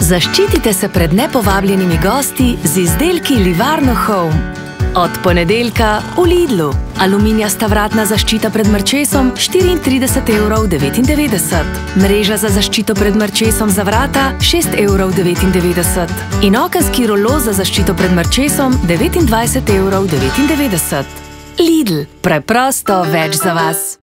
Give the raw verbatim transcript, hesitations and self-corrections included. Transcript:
Zaščitite se pred nepovabljenimi gosti z izdelki Livarno Home. Od ponedeljka v Lidlu. Aluminijasta vratna zaščita pred mrčesom štiriintrideset evrov devetindevetdeset. Mreža za zaščito pred mrčesom za vrata šest evrov devetindevetdeset. In okenski rolo za zaščito pred mrčesom devetindvajset evrov devetindevetdeset. Lidl. Preprosto več za vas.